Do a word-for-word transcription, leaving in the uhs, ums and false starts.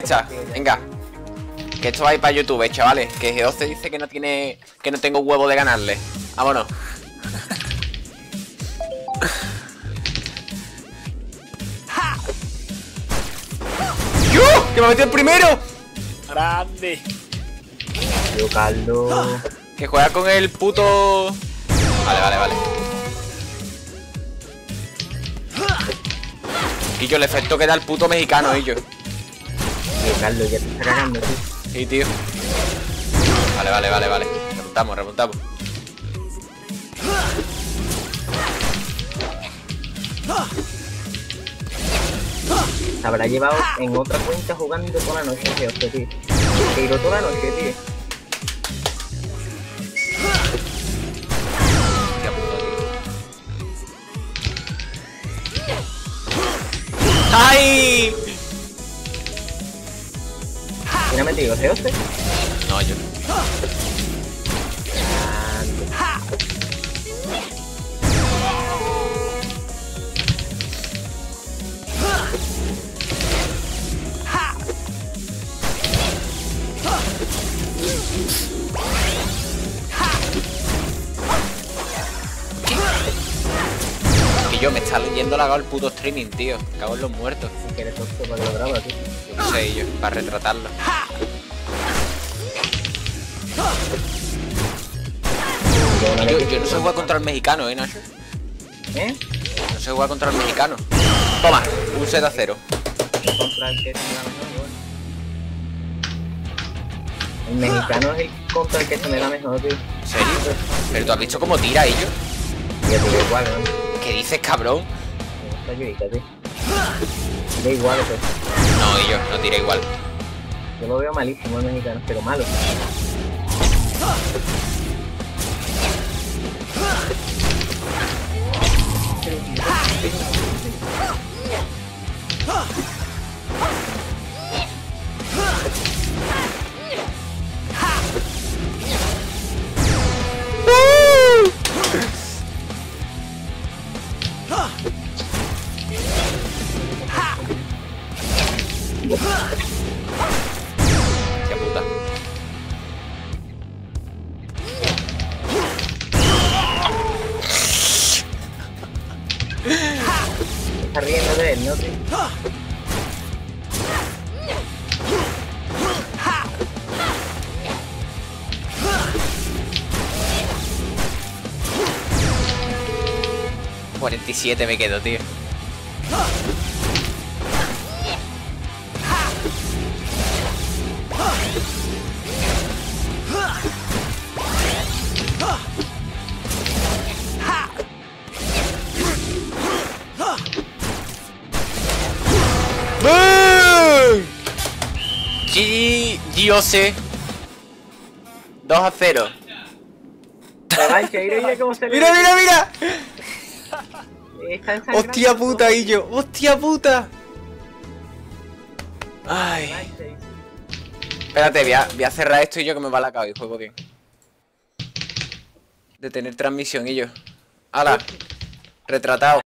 Escucha, venga. Que esto va a ir para YouTube, chavales. Que G doce dice que no tiene. Que no tengo huevo de ganarle. Vámonos. ¡Yo! ¡Que me metió el primero! ¡Grande! Yo, Carlos. Que juega con el puto. Vale, vale, vale. Y yo, el efecto que da el puto mexicano, y yo. Yo, Carlos, ya te está cagando, tío. Sí, tío. Vale, vale, vale, vale. Remontamos, remontamos. Se habrá llevado en otra cuenta jugando toda la noche, tío, este tío. Se tiró toda la noche, tío. Hostia puta, tío. ¡Ay! ¿Quién ha metido? ¿G doce? No, yo. Que yo me está leyendo lagado el puto streaming, tío. Me cago en los muertos. Si quieres tonto para que lo graba, tío. Yo qué sé, yo, para retratarlo. Yo, yo no sé jugar contra el mexicano, ¿eh, Nacho? ¿Eh? No sé jugar contra el mexicano. Toma, un set a cero. Contra el que se me da mejor, bueno. El mexicano es el contra el que se me da mejor, tío. ¿En serio? Pero tú has visto cómo tira ellos. Y a ti da igual, ¿no? ¿Qué dices, cabrón? Me gusta Yuica, tío. Da igual, pues. No, ellos no tira igual. Yo lo veo malísimo el mexicano, pero malo. Qué puta. Está riendo de él, ¿no, tío? cuarenta y siete me quedo, tío. ¡Bum! G G O C dos a cero. Ay, que mira cómo se le... ¡Mira, mira, mira! Está ensangrando. ¡Hostia puta, y yo! ¡Hostia puta! Ay. Espérate, voy a, voy a cerrar esto y yo que me va la cabeza y juego bien. De tener transmisión y yo. ¡Hala! Retratado.